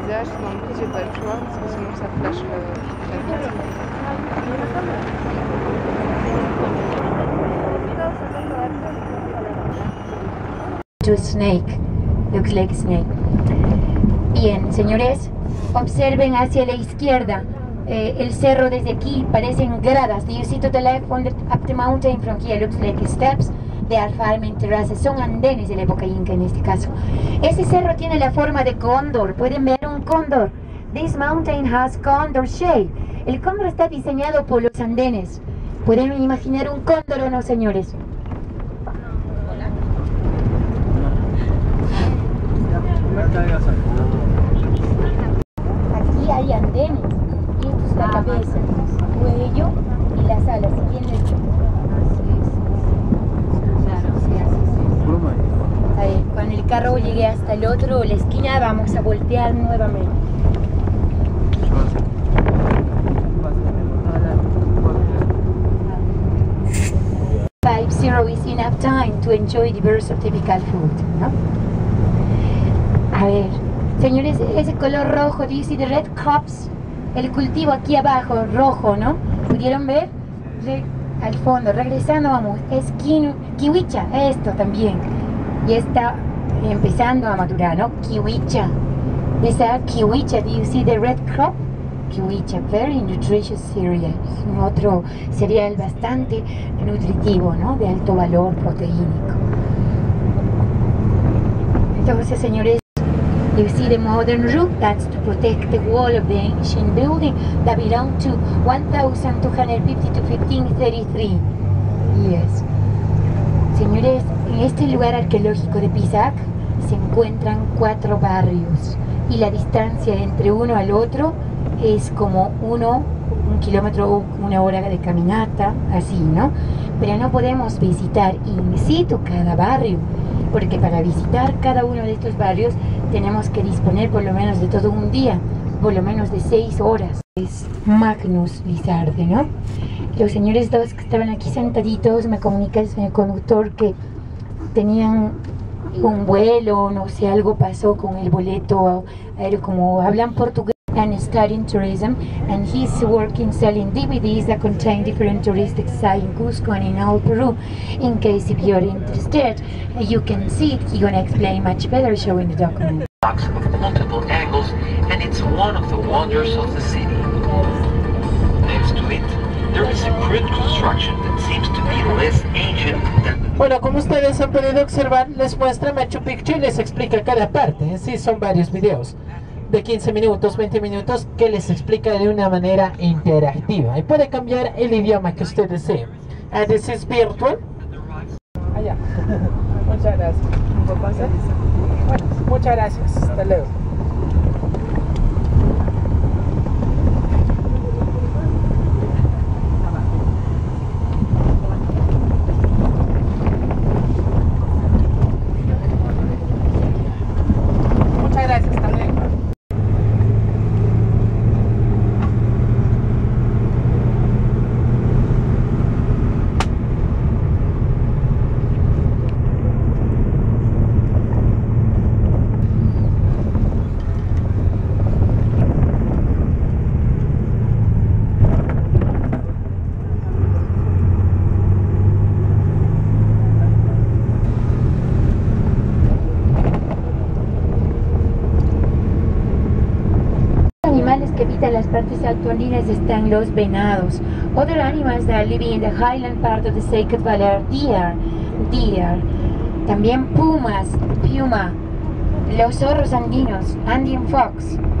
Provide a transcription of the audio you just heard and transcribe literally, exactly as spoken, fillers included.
paysage dans lequel j'ai pas le choix parce que sinon ça flash le, la vitre. To a snake, looks like a snake. Bien, señores, observen hacia la izquierda. Eh, el cerro desde aquí parecen gradas. Do you see to the left on the, up the mountain from here looks like steps? They are farming terraces. Son andenes de la época inca en este caso. Ese cerro tiene la forma de cóndor. Pueden ver un cóndor. This mountain has condor shape. El cóndor está diseñado por los andenes. ¿Pueden imaginar un cóndor o no, señores? Aquí hay andenes. Y esto es la cabeza, el cuello y las alas. ¿Y quién les dijo? A ver, cuando el carro llegue hasta el otro, la esquina, vamos a voltear nuevamente. five zero is enough time to enjoy diverse of typical food, ¿no? A ver, señores, ese color rojo, do you see the red crops? El cultivo aquí abajo, rojo, ¿no? ¿Pudieron ver? Re al fondo, regresando, vamos, es quinu kiwicha, esto también. Y está empezando a madurar, ¿no? Kiwicha. Esa kiwicha, do you see the red crop? Kiwicha, very nutritious cereal. Es un otro cereal bastante nutritivo, ¿no? De alto valor proteínico. Entonces, señores, you see the modern roof, that's to protect the wall of the ancient building that belonged to one thousand two hundred fifty to fifteen thirty-three. Yes. Señores, en este lugar arqueológico de Pisac se encuentran cuatro barrios y la distancia entre uno al otro es como uno, un kilómetro o una hora de caminata, así, ¿no? Pero no podemos visitar in situ cada barrio, porque para visitar cada uno de estos barrios tenemos que disponer por lo menos de todo un día, por lo menos de seis horas. Es Magnus Lizarde, ¿no? Los señores dos que estaban aquí sentaditos, me comunica el señor conductor que tenían un vuelo, no sé, algo pasó con el boleto aéreo, como hablan portugués, and studying tourism, and he's working selling D V Ds that contain different touristic sites in Cusco and in all Peru. In case if you're interested, you can see it. He's gonna explain much better showing the document. Of multiple angles, and it's one of the wonders of the city. Next to it, there is a crude construction that seems to be less ancient than the... Bueno, como ustedes han podido observar, les muestra Machu Picchu y les explica cada parte. Sí, son varios videos de quince minutos, veinte minutos, que les explica de una manera interactiva y puede cambiar el idioma que usted desee. And this is virtual. Allá. Muchas gracias. Bueno, muchas gracias. Hasta luego. Muchas gracias. Hasta luego. Que habitan las partes altoandinas están los venados. Other animals that are living in the highland part of the Sacred Valley are deer, deer. También pumas, puma. Los zorros andinos, Andean fox.